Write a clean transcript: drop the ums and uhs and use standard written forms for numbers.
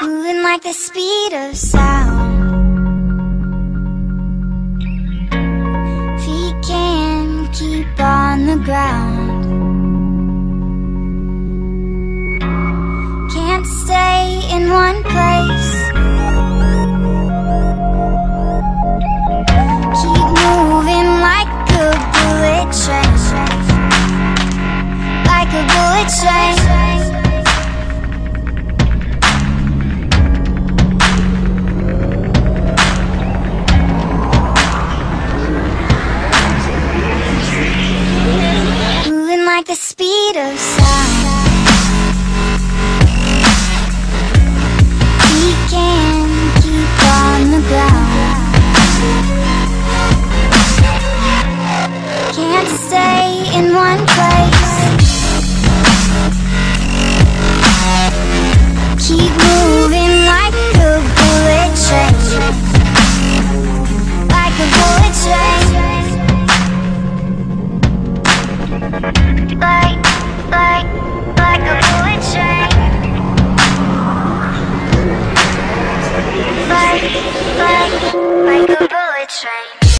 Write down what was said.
moving like the speed of sound. Feet can't keep on the ground. Can't stay in one place. Keep moving like a bullet train. Like a bullet train. Like the speed of sound. We can't keep on the ground. Can't stay in one place. Keep moving like a bullet train. Like a bullet train. Like